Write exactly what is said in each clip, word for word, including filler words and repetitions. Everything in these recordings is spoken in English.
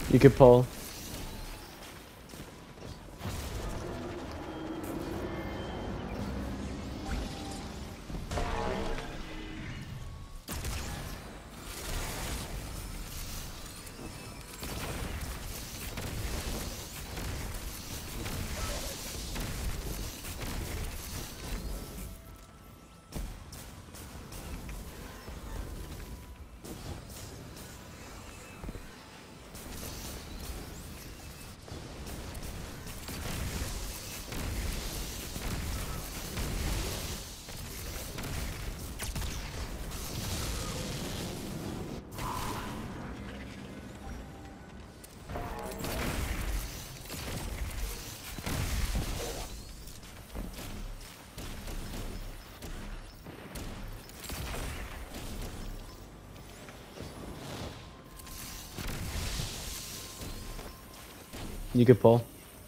You could pull. You could pull.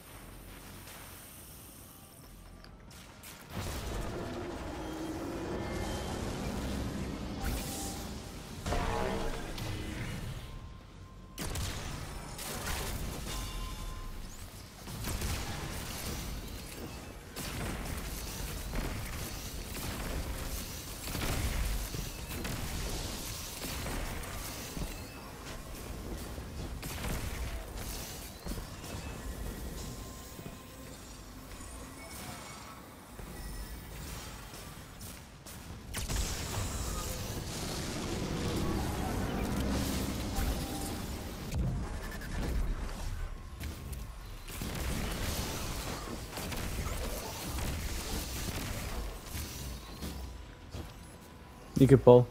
You could pull.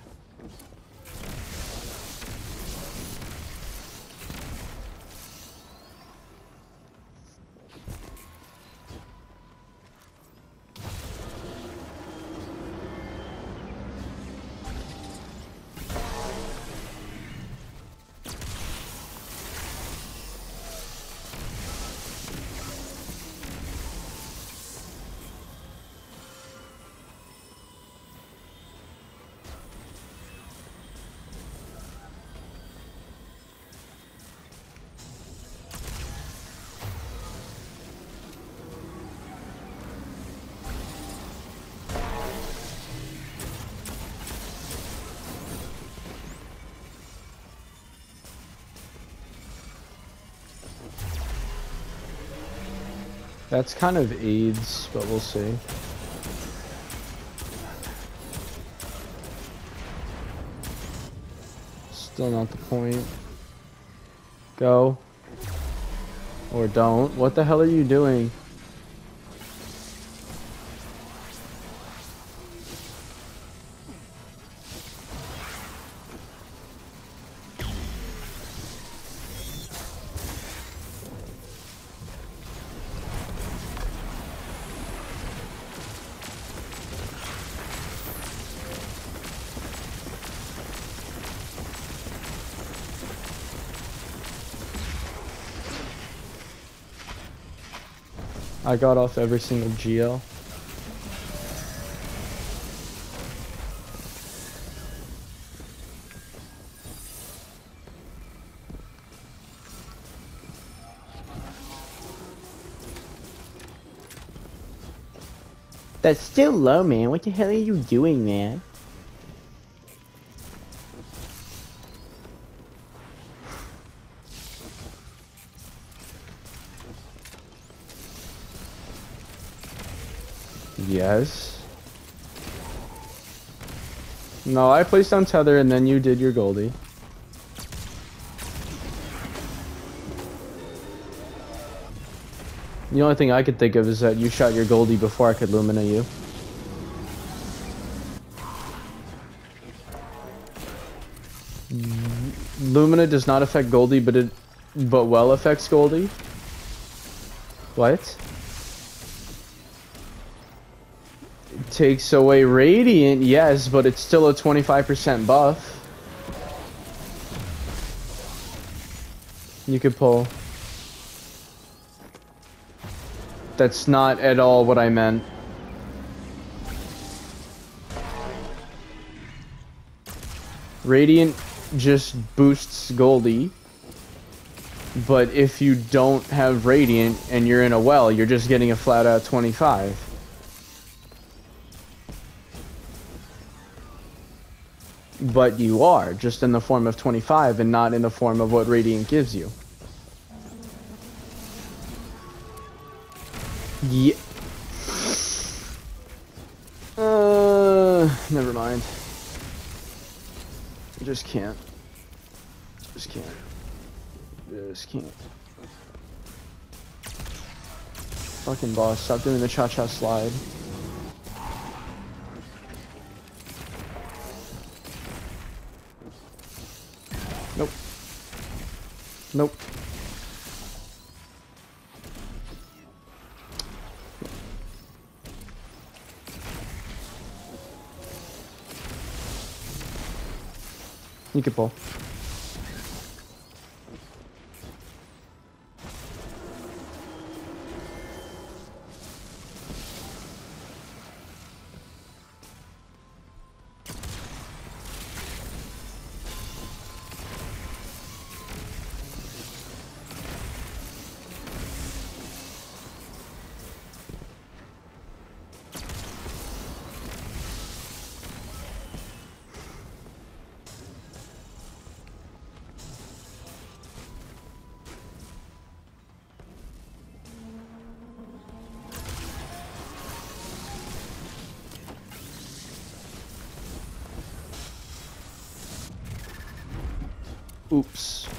That's kind of aids, but we'll see. Still not the point. Go. Or don't. What the hell are you doing? I got off every single G L. That's still low, man. What the hell are you doing, man? Yes. No, I placed on tether and then you did your Goldie. The only thing I could think of is that you shot your Goldie before I could Lumina you. Lumina does not affect Goldie, but it but well affects Goldie. What? It takes away Radiant, yes, but it's still a twenty-five percent buff. You could pull. That's not at all what I meant. Radiant just boosts Goldie. But if you don't have Radiant and you're in a well, you're just getting a flat out twenty-five. But you are, just in the form of twenty-five and not in the form of what Radiant gives you. Yeah. Uh, never mind. I just can't. Just can't. Just can't. Fucking boss, stop doing the cha-cha slide. Nope. Nope. You can pull. Oops.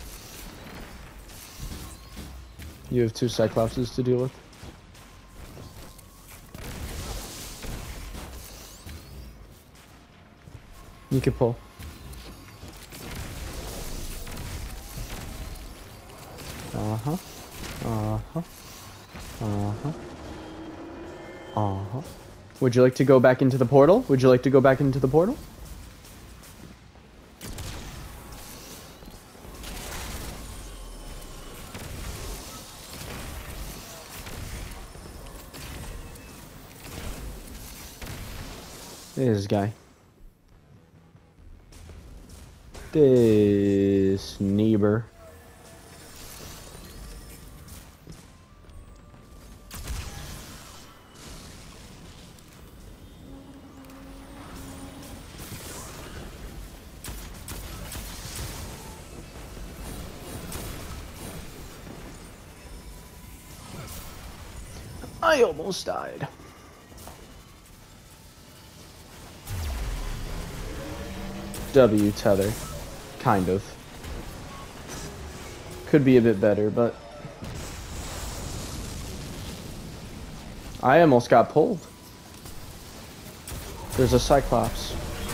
You have two Cyclopses to deal with. You can pull. Uh-huh. Uh-huh. Uh-huh. Uh-huh. Would you like to go back into the portal? Would you like to go back into the portal? This guy. This neighbor. I almost died. W tether. Kind of. Could be a bit better, but... I almost got pulled. There's a Cyclops.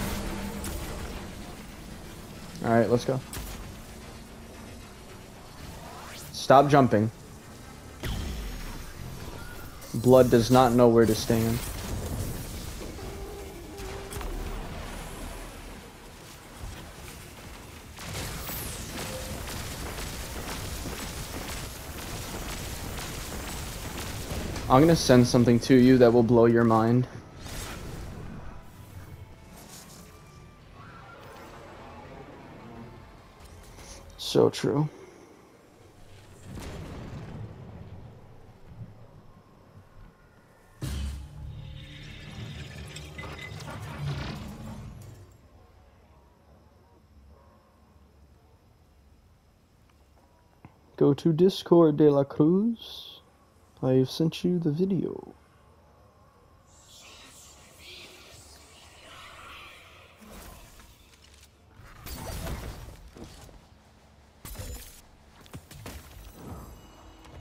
Alright, let's go. Stop jumping. Blood does not know where to stand. I'm gonna send something to you that will blow your mind. So true. Go to Discord de la Cruz. I've sent you the video.